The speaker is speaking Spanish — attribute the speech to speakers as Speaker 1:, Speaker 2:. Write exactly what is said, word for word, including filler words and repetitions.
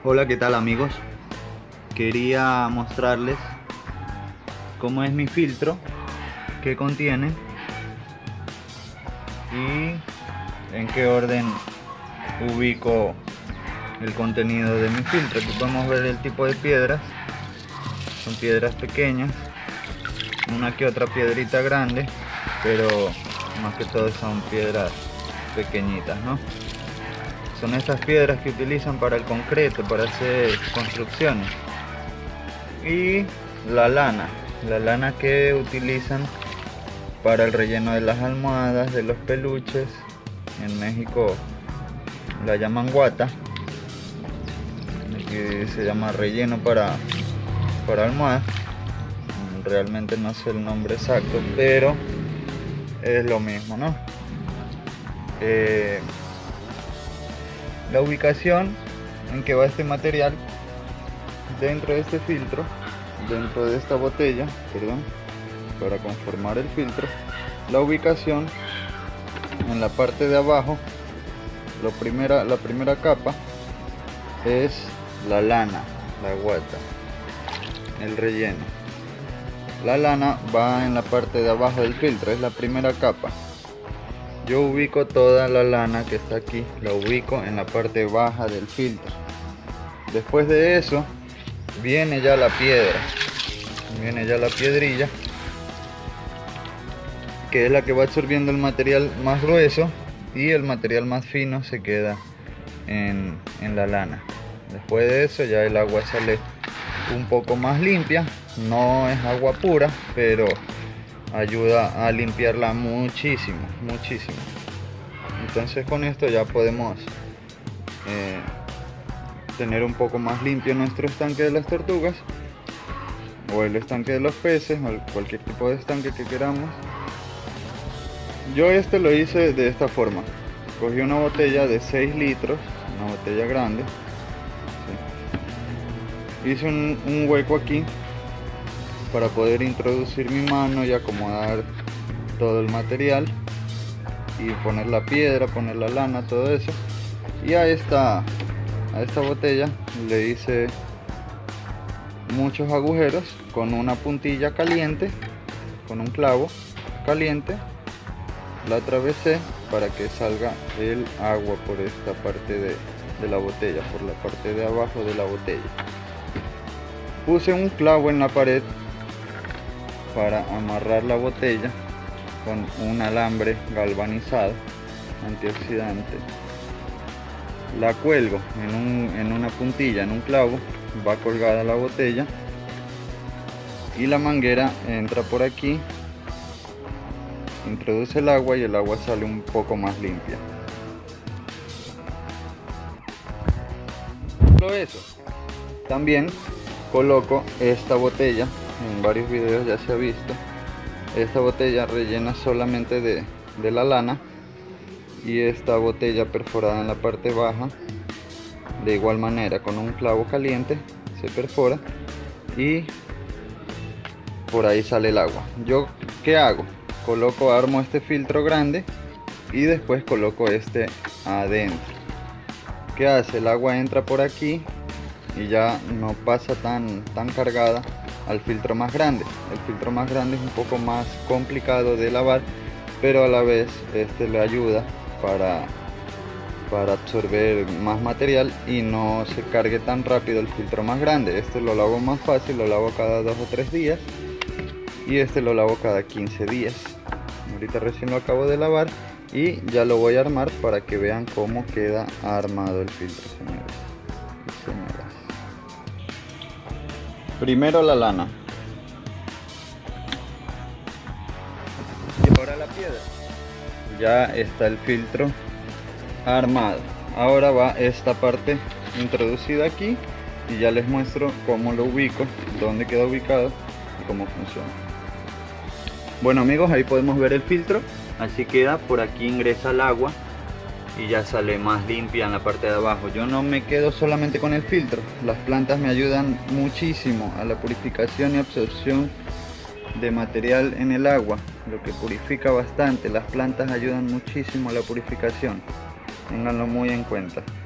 Speaker 1: Hola, ¿qué tal amigos? Quería mostrarles cómo es mi filtro, qué contiene y en qué orden ubico el contenido de mi filtro. Aquí podemos ver el tipo de piedras. Son piedras pequeñas, una que otra piedrita grande, pero más que todo son piedras pequeñitas, ¿no? Son estas piedras que utilizan para el concreto, para hacer construcciones. Y la lana, la lana que utilizan para el relleno de las almohadas, de los peluches. En México la llaman guata. Aquí se llama relleno para, para almohadas. Realmente no sé el nombre exacto, pero es lo mismo, ¿no? Eh, la ubicación en que va este material dentro de este filtro, dentro de esta botella, perdón, para conformar el filtro, la ubicación en la parte de abajo, lo primera, la primera capa es la lana, la guata, el relleno. La lana va en la parte de abajo del filtro, es la primera capa. Yo ubico toda la lana que está aquí, la ubico en la parte baja del filtro. Después de eso viene ya la piedra, viene ya la piedrilla, que es la que va absorbiendo el material más grueso, y el material más fino se queda en, en la lana. Después de eso ya el agua sale un poco más limpia, no es agua pura, pero ayuda a limpiarla muchísimo, muchísimo. Entonces con esto ya podemos eh, tener un poco más limpio nuestro estanque de las tortugas, o el estanque de los peces, o cualquier tipo de estanque que queramos. Yo este lo hice de esta forma: cogí una botella de seis litros, una botella grande, ¿sí? Hice un, un hueco aquí para poder introducir mi mano y acomodar todo el material y poner la piedra, poner la lana, todo eso. Y a esta, a esta botella le hice muchos agujeros con una puntilla caliente, con un clavo caliente. La atravesé para que salga el agua por esta parte de, de la botella, por la parte de abajo de la botella. Puse un clavo en la pared para amarrar la botella con un alambre galvanizado antioxidante. La cuelgo en, un, en una puntilla, en un clavo, va colgada la botella, y la manguera entra por aquí, introduce el agua y el agua sale un poco más limpia. Solo eso. También coloco esta botella, en varios videos ya se ha visto, esta botella rellena solamente de, de la lana, y esta botella perforada en la parte baja, de igual manera con un clavo caliente se perfora y por ahí sale el agua. Yo, ¿qué hago? Coloco, armo este filtro grande y después coloco este adentro. ¿Qué hace? El agua entra por aquí y ya no pasa tan, tan cargada al filtro más grande. El filtro más grande es un poco más complicado de lavar, pero a la vez este le ayuda para, para absorber más material y no se cargue tan rápido el filtro más grande. Este lo lavo más fácil, lo lavo cada dos o tres días, y este lo lavo cada quince días. Ahorita recién lo acabo de lavar y ya lo voy a armar para que vean cómo queda armado el filtro, señores y señoras. Primero la lana y ahora la piedra. Ya está el filtro armado. Ahora va esta parte introducida aquí y ya les muestro cómo lo ubico, dónde queda ubicado y cómo funciona. Bueno amigos, ahí podemos ver el filtro. Así queda. Por aquí ingresa el agua y ya sale más limpia en la parte de abajo. Yo no me quedo solamente con el filtro, las plantas me ayudan muchísimo a la purificación y absorción de material en el agua, lo que purifica bastante. Las plantas ayudan muchísimo a la purificación, ténganlo muy en cuenta.